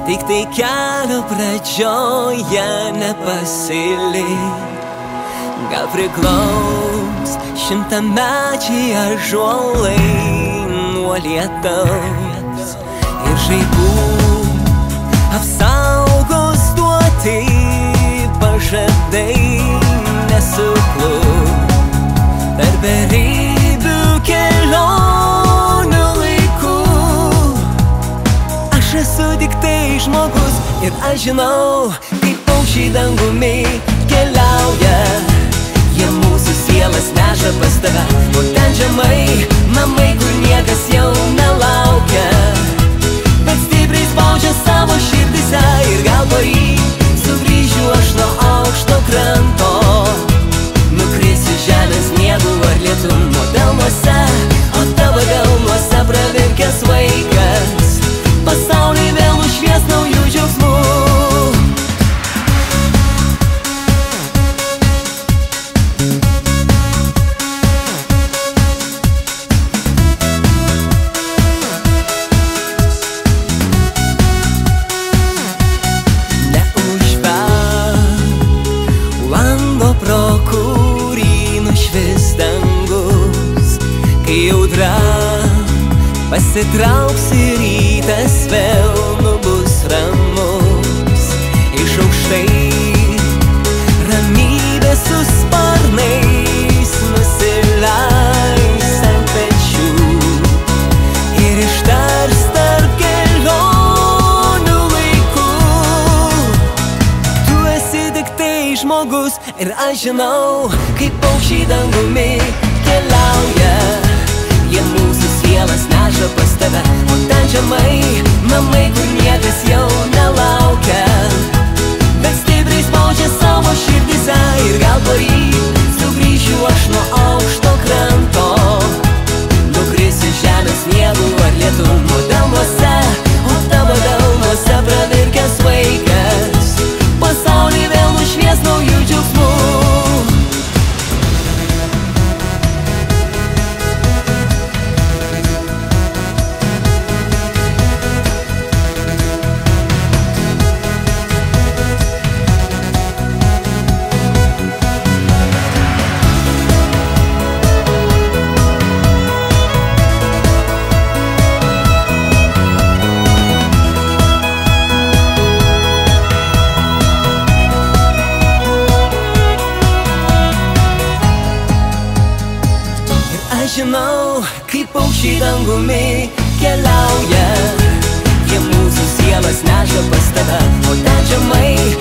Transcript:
Tik tai kelio pradžioje nepasilik. Gal priglaus šimtamečiai ąžuolai nuo lietaus ir žaibų apsaugos duoti pažadai nesuklus. Per beribių kelionių laikų aš esu tik tai žmogus ir aš žinau, kaip paukščiai dangumi keliauja. Jie mūsų sielas neša pas tave, o ten žemai namai, kur niekas jau nelaukia. Bet stipriai spaudžia savo širdyse ir gal poryt sugrįšiu aš nuo aukšto kranto. Nukrisiu žemės sniegu ar lietum nuo delnuose, o tavo delnuose pravirkęs vaikas pasaulį vėl nušvies naujų džiaugsmų. Pasitrauks ir rytas vėl bus ramus. Iš aukštai ramybė su sparnais nusileis ant pečių ir ištars tarp kelionių laikų. Tu esi tik tai žmogus ir aš žinau, kaip paukščiai dangumi keliauja. Jie mūsų sielas neša pas tave, o ten žemai namai, kur niekas jau nelaukia. Bet stipriai spaudžia savo širdyse ir gal poryt sugrįšiu aš nuo aukšto kranto. Nukrisiu žemės sniegu ar lietum nuo delnuose, o tavo delnuose pravirkęs vaikas pasaulį vėl nušvies naujų džiaugsmų. Žinau, kaip paukščiai dangumi keliauja. Jie mūsų sielas neša pas tave, o ten žemai